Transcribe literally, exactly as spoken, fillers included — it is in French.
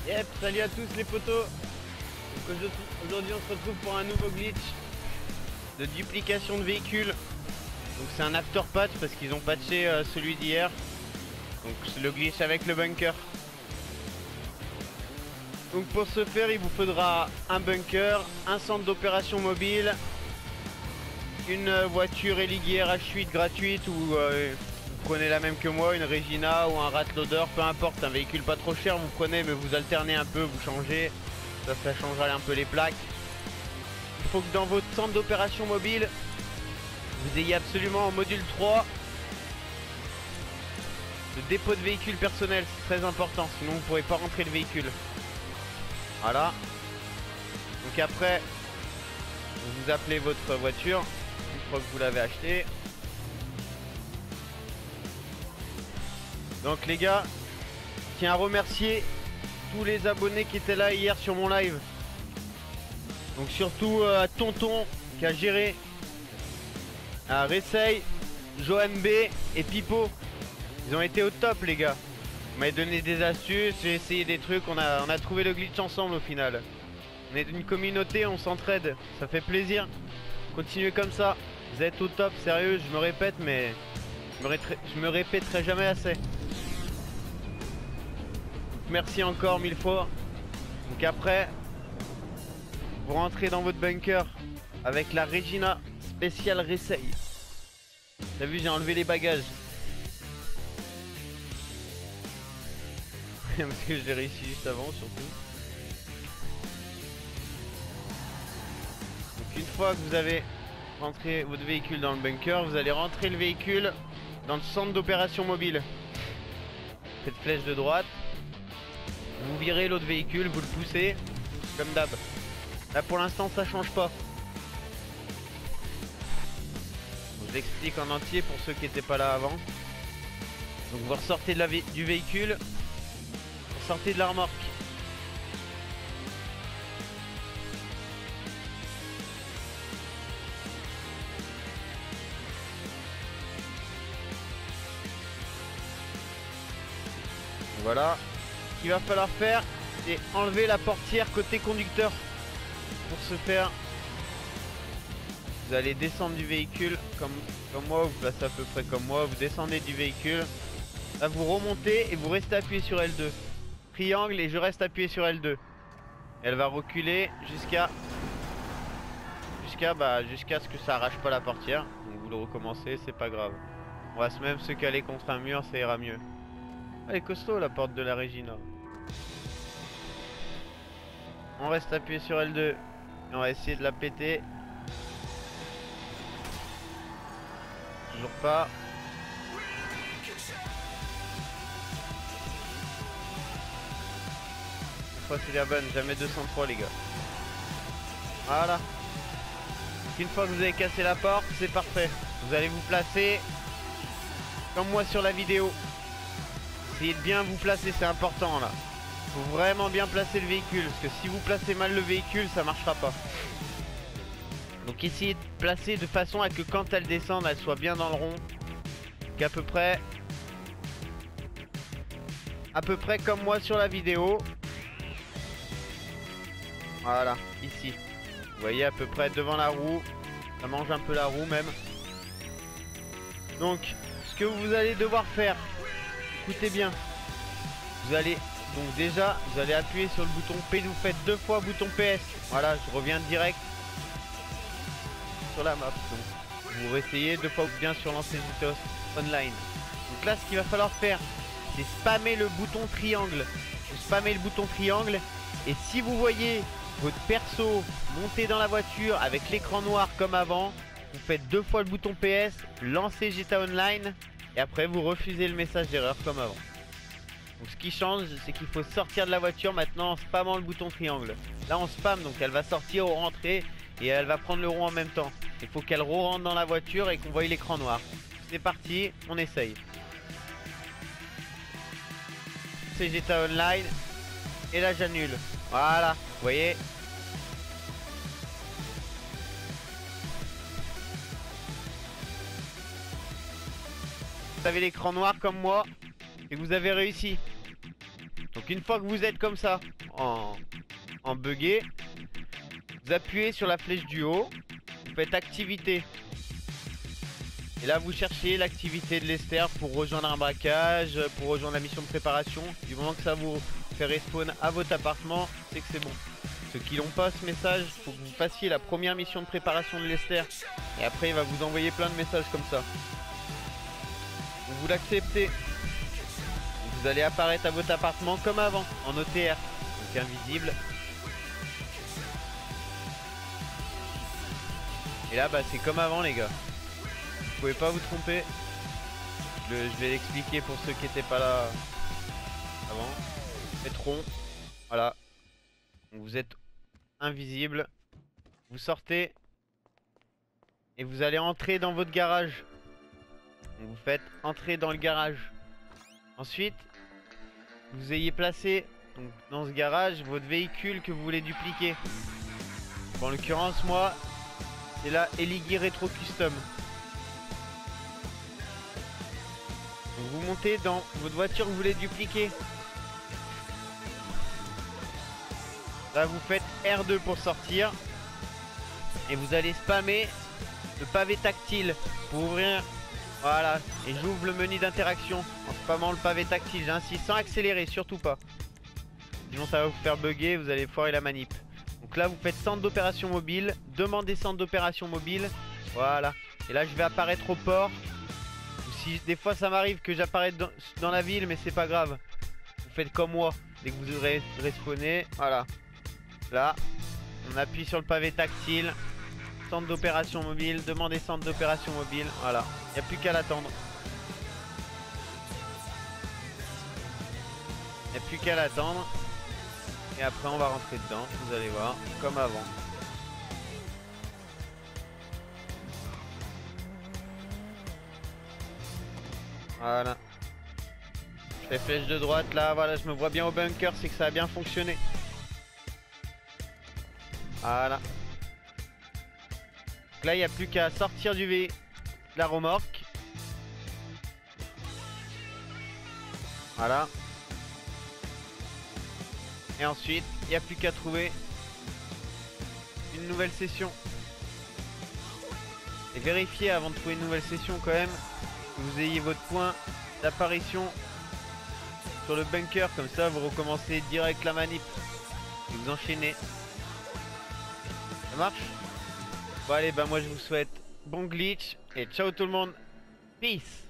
Yep, salut à tous les potos. Donc aujourd'hui on se retrouve pour un nouveau glitch de duplication de véhicules. Donc c'est un after patch parce qu'ils ont patché euh, celui d'hier. Donc c'est le glitch avec le bunker. Donc pour ce faire il vous faudra un bunker, un centre d'opération mobile, une voiture éliguière H huit gratuite ou euh, vous prenez la même que moi, une Regina ou un Rat Loader, peu importe, un véhicule pas trop cher vous prenez mais vous alternez un peu, vous changez, ça ça changera un peu les plaques. Il faut que dans votre centre d'opération mobile vous ayez absolument en module trois le dépôt de véhicule personnel, c'est très important, sinon vous ne pourrez pas rentrer le véhicule. Voilà. Donc après, vous appelez votre voiture une fois que vous l'avez acheté. Donc les gars, je tiens à remercier tous les abonnés qui étaient là hier sur mon live. Donc surtout euh, à Tonton qui a géré, à Ressay, Johan B et Pipo. Ils ont été au top les gars. Vous m'avez donné des astuces, j'ai essayé des trucs, on a, on a trouvé le glitch ensemble au final. On est une communauté, on s'entraide, ça fait plaisir. Continuez comme ça, vous êtes au top, sérieux, je me répète mais je me, je me répéterai jamais assez. Donc, merci encore mille fois. Donc après, vous rentrez dans votre bunker avec la Regina spéciale Ressay. T'as vu, j'ai enlevé les bagages. Parce que je l'ai réussi juste avant surtout. Donc une fois que vous avez rentré votre véhicule dans le bunker, vous allez rentrer le véhicule dans le centre d'opération mobile. Faites flèche de droite. Vous virez l'autre véhicule, vous le poussez comme d'hab. Là pour l'instant ça change pas. Je vous explique en entier pour ceux qui n'étaient pas là avant. Donc vous ressortez de la vé du véhicule. Sortez de la remorque. Voilà. Ce qu'il va falloir faire, c'est enlever la portière côté conducteur. Pour ce faire, vous allez descendre du véhicule comme, comme moi, vous placez à peu près comme moi, vous descendez du véhicule. Là vous remontez et vous restez appuyé sur L deux. Triangle et je reste appuyé sur L deux. Elle va reculer jusqu'à jusqu'à bah jusqu'à ce que ça arrache pas la portière. Donc vous le recommencez, c'est pas grave. On va même se caler contre un mur, ça ira mieux. Elle est costaud la porte de la Regina. On reste appuyé sur L deux et on va essayer de la péter. Toujours pas. C'est la bonne, jamais deux cent trois les gars. Voilà. Une fois que vous avez cassé la porte, c'est parfait. Vous allez vous placer comme moi sur la vidéo. Essayez de bien vous placer, c'est important là. Faut vraiment bien placer le véhicule, parce que si vous placez mal le véhicule, ça marchera pas. Donc essayez de placer de façon à que quand elle descende, elle soit bien dans le rond. Qu'à peu près à peu près comme moi sur la vidéo. Voilà, ici. Vous voyez à peu près devant la roue. Ça mange un peu la roue même. Donc, ce que vous allez devoir faire, écoutez bien. Vous allez, donc déjà, vous allez appuyer sur le bouton P. Vous faites deux fois bouton P S. Voilà, je reviens direct sur la map. Donc, vous réessayez deux fois bien sur lancer G T A Online. Donc là, ce qu'il va falloir faire, c'est spammer le bouton triangle. Vous spammez le bouton triangle. Et si vous voyez votre perso monter dans la voiture avec l'écran noir comme avant, vous faites deux fois le bouton P S, lancez G T A Online et après vous refusez le message d'erreur comme avant. Donc ce qui change, c'est qu'il faut sortir de la voiture maintenant en spammant le bouton triangle. Là on spam, donc elle va sortir ou rentrer et elle va prendre le rond en même temps. Il faut qu'elle re-rentre dans la voiture et qu'on voie l'écran noir. C'est parti, on essaye. C'est G T A Online et là j'annule. Voilà, vous voyez. Vous avez l'écran noir comme moi et vous avez réussi. Donc une fois que vous êtes comme ça, en, en bugué, vous appuyez sur la flèche du haut, vous faites activité. Et là vous cherchez l'activité de Lester pour rejoindre un braquage, pour rejoindre la mission de préparation. Du moment que ça vous fait respawn à votre appartement, c'est que c'est bon. Ceux qui n'ont pas ce message, il faut que vous fassiez la première mission de préparation de Lester. Et après il va vous envoyer plein de messages comme ça. Donc, vous l'acceptez. Vous allez apparaître à votre appartement comme avant, en O T R, donc invisible. Et là, bah, c'est comme avant, les gars. Vous pouvez pas vous tromper. Je, je vais l'expliquer pour ceux qui n'étaient pas là avant. Faites rond. Voilà. Donc, vous êtes invisible. Vous sortez. Et vous allez entrer dans votre garage. Donc, vous faites entrer dans le garage. Ensuite, vous ayez placé donc, dans ce garage votre véhicule que vous voulez dupliquer. En l'occurrence, moi, c'est la Eligui Retro Custom. Donc, vous montez dans votre voiture que vous voulez dupliquer. Là, vous faites R deux pour sortir. Et vous allez spammer le pavé tactile pour ouvrir. Voilà, et j'ouvre le menu d'interaction en spammant le pavé tactile, j'insiste, sans accélérer, surtout pas. Sinon ça va vous faire bugger, vous allez foirer la manip. Donc là vous faites centre d'opération mobile, demandez centre d'opération mobile, voilà. Et là je vais apparaître au port. Ou si des fois ça m'arrive que j'apparaisse dans, dans la ville, mais c'est pas grave. Vous faites comme moi, dès que vous aurez respawnez, voilà. Là, on appuie sur le pavé tactile. Centre d'opération mobile, demandez centre d'opération mobile, voilà, il n'y a plus qu'à l'attendre. Il n'y a plus qu'à l'attendre. Et après on va rentrer dedans, vous allez voir, comme avant. Voilà. Je fais flèche de droite là, voilà, je me vois bien au bunker, c'est que ça a bien fonctionné. Voilà. Là il n'y a plus qu'à sortir du V, la remorque. Voilà. Et ensuite il n'y a plus qu'à trouver une nouvelle session. Et vérifiez avant de trouver une nouvelle session quand même que vous ayez votre point d'apparition sur le bunker. Comme ça vous recommencez direct la manip et vous enchaînez. Ça marche? Bon allez, bah moi je vous souhaite bon glitch et ciao tout le monde. Peace.